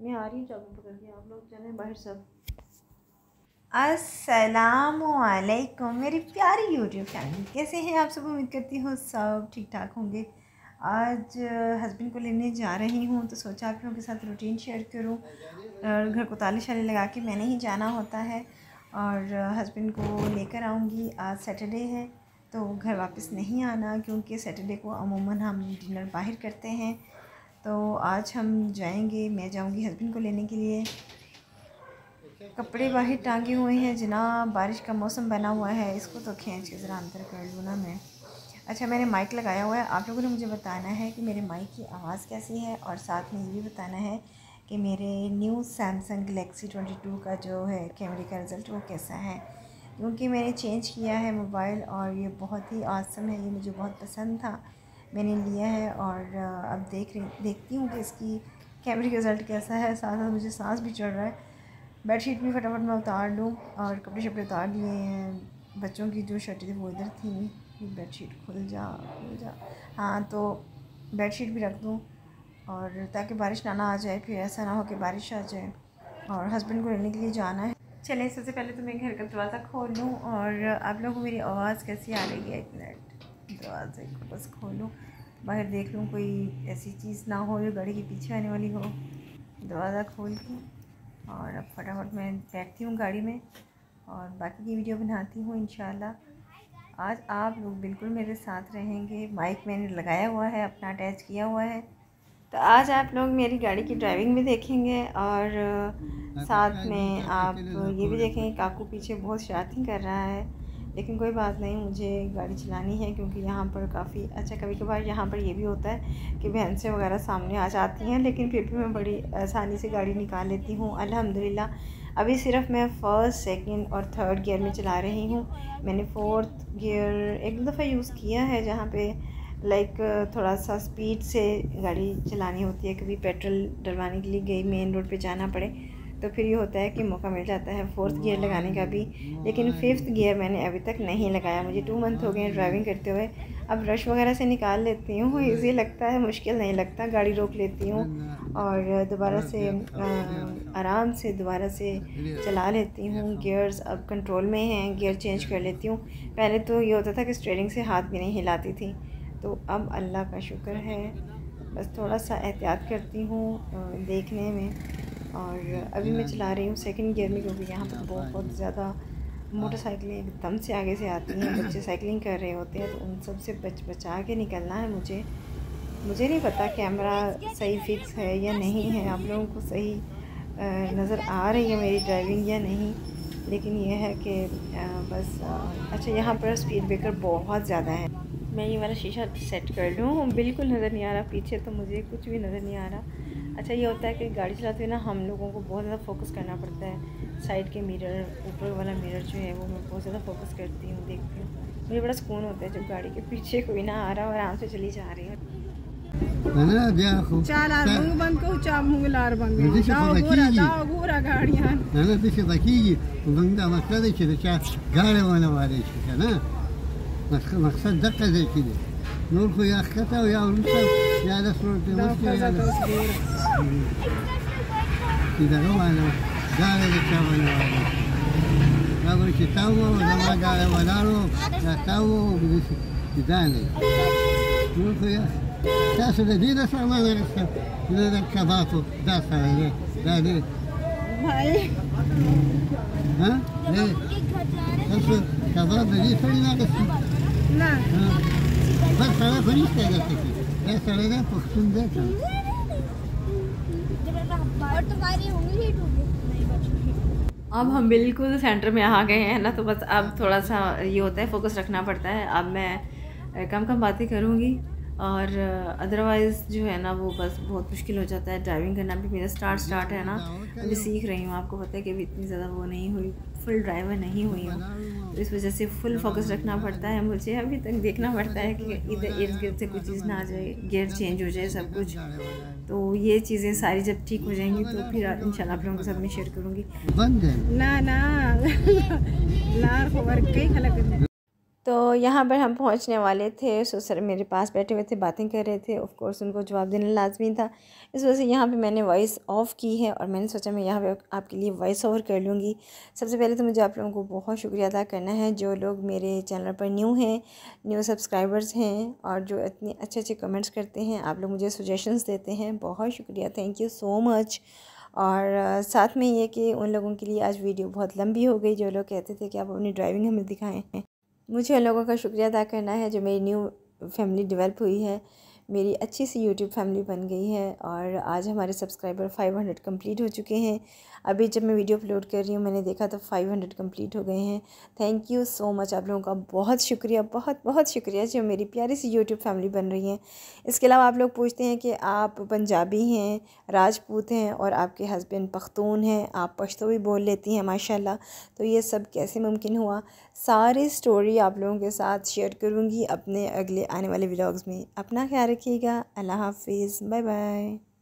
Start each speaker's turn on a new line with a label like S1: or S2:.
S1: मैं आ रही हूँ चाकू पकड़ के, आप लोग चलें बाहर सब। अस्सलामुअलैकुम मेरी प्यारी यूट्यूब फैमिली, कैसे हैं आप सब? उम्मीद करती हूँ सब ठीक ठाक होंगे। आज हस्बैंड को लेने जा रही हूँ तो सोचा आप लोगों के साथ रूटीन शेयर करूँ। और घर को ताले शाले लगा के मैंने ही जाना होता है और हस्बैंड को लेकर आऊँगी। आज सैटरडे है तो घर वापस नहीं आना, क्योंकि सैटरडे को अमूमन हम डिनर बाहर करते हैं। तो आज हम जाएंगे, मैं जाऊंगी हस्बैंड को लेने के लिए। कपड़े बाहर टांगे हुए हैं जनाब, बारिश का मौसम बना हुआ है। इसको तो खींच के ज़रा अंदर कर लूँ ना मैं। अच्छा, मैंने माइक लगाया हुआ है, आप लोगों ने मुझे बताना है कि मेरे माइक की आवाज़ कैसी है और साथ में ये भी बताना है कि मेरे न्यू सैमसंग गलेक्सी 22 का जो है कैमरे का रिज़ल्ट वो कैसा है। क्योंकि मैंने चेंज किया है मोबाइल और ये बहुत ही आसम है, ये मुझे बहुत पसंद था, मैंने लिया है। और अब देखती हूँ कि इसकी कैमरे का रिज़ल्ट कैसा है। साथ साथ मुझे सांस भी चढ़ रहा है। बेडशीट भी फटाफट मैं उतार लूँ और कपड़े शपड़े उतार लिए हैं। बच्चों की जो शर्टें थी वो इधर थी। बेडशीट खुल जा। हाँ, तो बेडशीट भी रख दूँ और ताकि बारिश ना आ जाए, फिर ऐसा ना हो कि बारिश आ जाए। और हस्बैंड को लेने के लिए जाना है। चलें, सबसे पहले तो मैं घर का दरवाज़ा खोल लूँ। और आप लोगों को मेरी आवाज़ कैसी आ रही है? एक मिनट, दरवाज़े को बस खोलूँ, बाहर देख लूँ कोई ऐसी चीज़ ना हो जो गाड़ी के पीछे आने वाली हो। दरवाज़ा खोल के और अब फटाफट मैं बैठती हूँ गाड़ी में और बाकी की वीडियो बनाती हूँ इंशाल्लाह। आज आप लोग बिल्कुल मेरे साथ रहेंगे। माइक मैंने लगाया हुआ है, अपना अटैच किया हुआ है, तो आज आप लोग मेरी गाड़ी की ड्राइविंग भी देखेंगे और साथ में आप ये भी देखेंगे काकू पीछे बहुत शरारती कर रहा है। लेकिन कोई बात नहीं, मुझे गाड़ी चलानी है क्योंकि यहाँ पर काफ़ी अच्छा, कभी कभार यहाँ पर ये भी होता है कि भैंसें वगैरह सामने आ जाती हैं, लेकिन फिर भी मैं बड़ी आसानी से गाड़ी निकाल लेती हूँ अल्हम्दुलिल्लाह। अभी सिर्फ मैं फ़र्स्ट, सेकंड और थर्ड गियर में चला रही हूँ। मैंने फोर्थ गियर एक दो दफ़ा यूज़ किया है, जहाँ पे लाइक थोड़ा सा स्पीड से गाड़ी चलानी होती है। कभी पेट्रोल डलवाने के लिए गई, मेन रोड पे जाना पड़े तो फिर ये होता है कि मौका मिल जाता है फोर्थ गियर लगाने का भी। लेकिन फिफ्थ गियर मैंने अभी तक नहीं लगाया। मुझे 2 मंथ हो गए ड्राइविंग करते हुए। अब रश वगैरह से निकाल लेती हूँ, ईज़ी लगता है, मुश्किल नहीं लगता। गाड़ी रोक लेती हूँ और दोबारा से आराम से दोबारा से चला लेती हूँ। गियर्स अब कंट्रोल में हैं, गियर चेंज कर लेती हूँ। पहले तो ये होता था कि स्टीयरिंग से हाथ भी नहीं हिलाती थी, तो अब अल्लाह का शुक्र है, बस थोड़ा सा एहतियात करती हूँ देखने में। और अभी मैं चला रही हूँ सेकंड गियर में, क्योंकि यहाँ पर बहुत ज़्यादा मोटरसाइकिलें एकदम से आगे से आती हैं। बच्चे साइकिलिंग कर रहे होते हैं तो उन सब से बचा के निकलना है मुझे नहीं पता कैमरा सही फिक्स है या नहीं है, आप लोगों को सही नज़र आ रही है मेरी ड्राइविंग या नहीं। लेकिन यह है कि बस अच्छा, यहाँ पर स्पीड ब्रेकर बहुत ज़्यादा है। मैं ये वाला शीशा सेट कर लूँ, बिल्कुल नज़र नहीं आ रहा पीछे, तो मुझे कुछ भी नज़र नहीं आ रहा। अच्छा, ये होता है कि गाड़ी चलाते हुए ना हम लोगों को बहुत ज़्यादा फोकस करना पड़ता है। साइड के मिरर, ऊपर वाला मिरर जो है वो मैं बहुत ज़्यादा फोकस करती हूँ, देखती हूँ। मुझे बड़ा सुकून होता है जब गाड़ी के पीछे कोई ना आ रहा और आराम से चली जा रही है।
S2: مقصد دقة زي كده نوركو يا أختا ويا ورمسا يا لسرور تمسكي كده هو أنا قال لك أنا لا بريك تاوه ولا ما قال ولا له لا تاوه وبديش كداني نوركو يا تاسو دي نسمع ما نرسم إذا كذاتو داسا ليه لا ليه ها ليه تاسو كذات دي فين ناقص ना बस सारा फरिश क्या करते थे, ये सारे ना पख्तून दे था। और तुम्हारी उंगली टूटी।
S1: अब हम बिल्कुल सेंटर में आ गए हैं ना, तो बस अब थोड़ा सा ये होता है, फोकस रखना पड़ता है। अब मैं कम बातें करूँगी और अदरवाइज़ जो है ना वो बस बहुत मुश्किल हो जाता है। ड्राइविंग करना भी मेरा स्टार्ट है ना, अभी सीख रही हूँ। आपको पता है कि अभी इतनी ज़्यादा वो नहीं हुई, फुल ड्राइवर नहीं हुई हूँ, तो इस वजह से फुल फोकस रखना पड़ता है मुझे। अभी तक देखना पड़ता है कि इधर इर्द गिर्द से कोई चीज़ ना आ जाए, गियर चेंज हो जाए, सब कुछ। तो ये चीज़ें सारी जब ठीक हो जाएंगी तो फिर इंशाल्लाह आप लोगों के साथ मैं शेयर करूँगी। तो यहाँ पर हम पहुँचने वाले थे। सो सर मेरे पास बैठे हुए थे, बातें कर रहे थे। ऑफ़ कोर्स उनको जवाब देना लाजमी था, इस वजह से यहाँ पे मैंने वॉइस ऑफ़ की है और मैंने सोचा मैं यहाँ पे आपके लिए वॉइस ओवर कर लूँगी। सबसे पहले तो मुझे आप लोगों को बहुत शुक्रिया अदा करना है, जो लोग मेरे चैनल पर न्यू हैं, न्यू सब्सक्राइबर्स हैं और जो इतने अच्छे अच्छे कमेंट्स करते हैं, आप लोग मुझे सजेशंस देते हैं, बहुत शुक्रिया, थैंक यू सो मच। और साथ में ये कि उन लोगों के लिए आज वीडियो बहुत लंबी हो गई, जो लोग कहते थे कि आप अपनी ड्राइविंग हमें दिखाएं। मुझे उन लोगों का शुक्रिया अदा करना है जो मेरी न्यू फैमिली डेवलप हुई है, मेरी अच्छी सी यूट्यूब फैमिली बन गई है और आज हमारे सब्सक्राइबर 500 कंप्लीट हो चुके हैं। अभी जब मैं वीडियो अपलोड कर रही हूँ मैंने देखा तो 500 कंप्लीट हो गए हैं। थैंक यू सो मच, आप लोगों का बहुत शुक्रिया, बहुत बहुत शुक्रिया जो मेरी प्यारी सी यूट्यूब फैमिली बन रही है। इसके अलावा आप लोग पूछते हैं कि आप पंजाबी हैं, राजपूत हैं और आपके हस्बैंड पख्तून हैं, आप पश्तो भी बोल लेती हैं माशाल्लाह, तो ये सब कैसे मुमकिन हुआ? सारी स्टोरी आप लोगों के साथ शेयर करूँगी अपने अगले आने वाले व्लॉग्स में। अपना ख्याल रखिएगा। अल्लाह हाफिज़, बाय बाय।